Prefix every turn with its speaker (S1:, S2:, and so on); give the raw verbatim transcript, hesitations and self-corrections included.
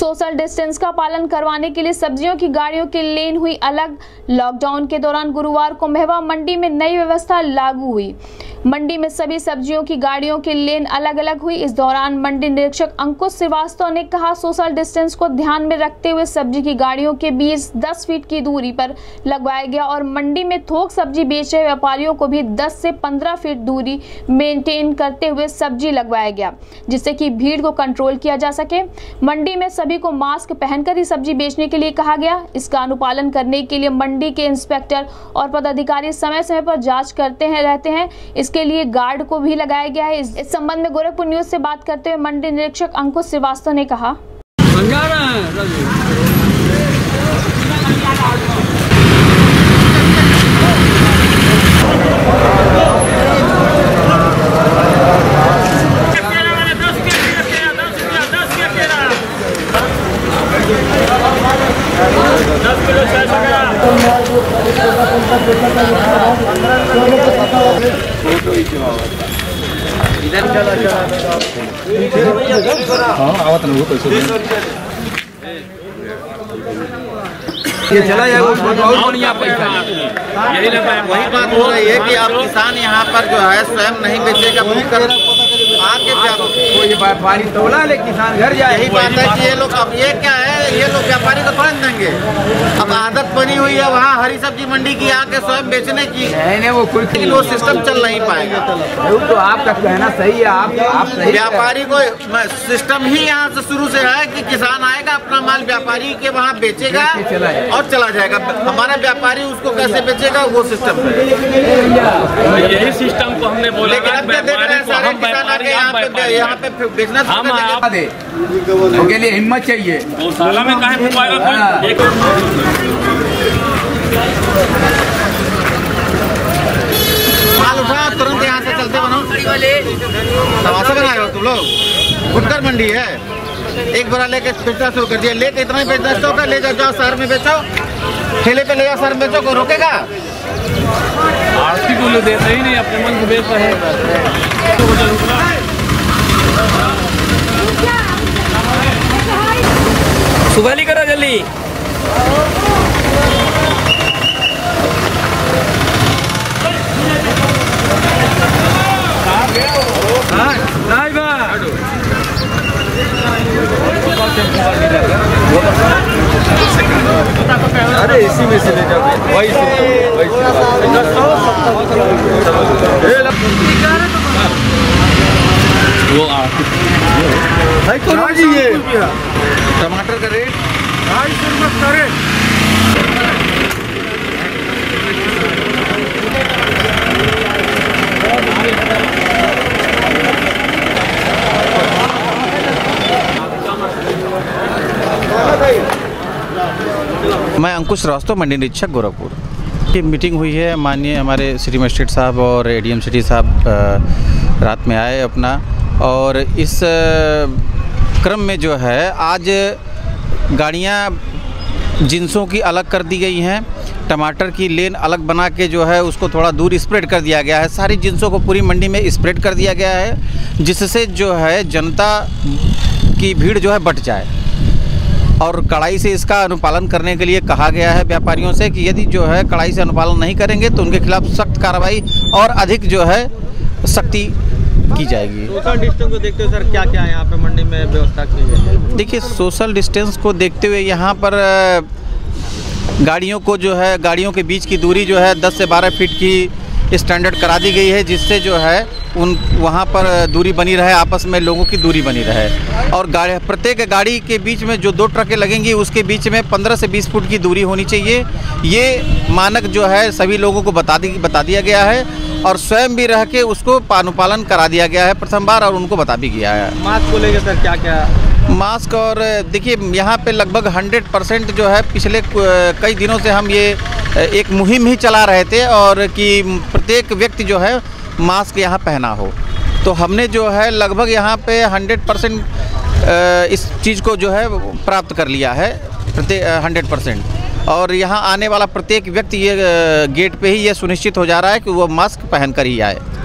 S1: Social distance का पालन करवाने के लिए सब्जियों की गाड़ियों की लेन हुई अलग। लॉकडाउन के दौरान गुरुवार को महवा मंडी में नई व्यवस्था लागू हुई। मंडी में सभी सब्जियों की गाड़ियों की लेन अलग अलग हुई। इस दौरान मंडी निरीक्षक अंकुश श्रीवास्तव ने कहा, सोशल डिस्टेंस को ध्यान में रखते हुए सब्जी की गाड़ियों के बीच दस फीट की दूरी पर लगवाया गया और मंडी में थोक सब्जी बेच रहे व्यापारियों को भी दस से पंद्रह फीट दूरी मेंटेन करते हुए सब्जी लगवाया गया, जिससे कि भीड़ को कंट्रोल किया जा सके। मंडी में सभी को मास्क पहनकर ही सब्जी बेचने के लिए कहा गया। इसका अनुपालन करने के लिए मंडी के इंस्पेक्टर और पदाधिकारी समय समय पर जांच करते हैं रहते हैं। इसके लिए गार्ड को भी लगाया गया है। इस, इस संबंध में गोरखपुर न्यूज से बात करते हुए मंडी निरीक्षक अंकुश श्रीवास्तव ने कहा,
S2: इधर चला चला हाँ आवत नहीं पैसे ये चला जाएगा और यहाँ पैसा यही लगा। वही बात हो रही है कि आप किसान यहाँ पर जो है स्वयं नहीं बेचेगा, आके कोई व्यापारी तोला ले किसान घर जाए। यही बात है कि ये लोग अब ये क्या है, ये लोग व्यापारी को थोड़ा देंगे। अब आदत बनी हुई है वहाँ हरी सब्जी मंडी की आके स्वयं बेचने की, नहीं वो कुछ वो सिस्टम चल नहीं पाएगा। तो आपका कहना सही है, आप आप व्यापारी को सिस्टम ही यहाँ से शुरू से है कि किसान आएगा अपना माल व्यापारी के वहाँ बेचेगा और चला जाएगा। हमारा व्यापारी उसको कैसे बेचेगा वो सिस्टम है।
S3: यही सिस्टम को हमने बोला
S2: लेकिन अब क्या देख रहे हैं सारे किसान आके यहाँ पे यहाँ पे बेचना दे उसके लिए हिम्मत चाहिए।
S3: गौशाला में कहाँ
S2: माल उठा तुरंत यहाँ से चलते बनो। तमाशा बनाए हो तुम लोग। फुटकर मंडी है, एक बार लेके बेचना शुरू कर दिया। लेके इतना ही बेचना स्टॉक है, ले जाओ जाओ शहर में बेचो, ठेले पे ले जाओ शहर में बेचो, को रोकेगा?
S3: आरती को देते ही नहीं, अपने मन को बेच रहे हैं। सुबह करो जल्दी।
S2: अरे इसी में से ले जाओ वही से वही वो जी ये टमाटर का रेट ढाई सौ रुपये का रेट।
S4: मैं अंकुश श्रीवास्तव, मंडी निरीक्षक गोरखपुर की मीटिंग हुई है। माननीय हमारे सिटी मजिस्ट्रेट साहब और एडीएम सिटी साहब रात में आए अपना, और इस क्रम में जो है आज गाड़ियाँ जिन्सों की अलग कर दी गई हैं। टमाटर की लेन अलग बना के जो है उसको थोड़ा दूर स्प्रेड कर दिया गया है। सारी जिन्सों को पूरी मंडी में स्प्रेड कर दिया गया है, जिससे जो है जनता की भीड़ जो है बट जाए। और कड़ाई से इसका अनुपालन करने के लिए कहा गया है व्यापारियों से कि यदि जो है कड़ाई से अनुपालन नहीं करेंगे तो उनके खिलाफ सख्त कार्रवाई और अधिक जो है सख्ती की जाएगी।
S5: सोशल डिस्टेंस को देखते हुए सर क्या क्या यहाँ पे मंडी में व्यवस्था की गई है?
S4: देखिए, सोशल डिस्टेंस को देखते हुए यहाँ पर गाड़ियों को जो है गाड़ियों के बीच की दूरी जो है दस से बारह फीट की स्टैंडर्ड करा दी गई है, जिससे जो है उन वहाँ पर दूरी बनी रहे, आपस में लोगों की दूरी बनी रहे। और गाड़ी प्रत्येक गाड़ी के बीच में जो दो ट्रकें लगेंगी उसके बीच में पंद्रह से बीस फुट की दूरी होनी चाहिए। ये मानक जो है सभी लोगों को बता दी बता दिया गया है और स्वयं भी रह के उसको अनुपालन करा दिया गया है प्रथम बार, और उनको बता भी गया है।
S5: मास्क को लेकर सर क्या क्या
S4: मास्क और देखिए यहाँ पे लगभग हंड्रेड परसेंट जो है पिछले कई दिनों से हम ये एक मुहिम ही चला रहे थे और कि प्रत्येक व्यक्ति जो है मास्क यहाँ पहना हो। तो हमने जो है लगभग यहाँ पे हंड्रेड परसेंट इस चीज़ को जो है प्राप्त कर लिया है, प्रत्येक हंड्रेड परसेंट। और यहाँ आने वाला प्रत्येक व्यक्ति ये गेट पे ही ये सुनिश्चित हो जा रहा है कि वो मास्क पहन कर ही आए।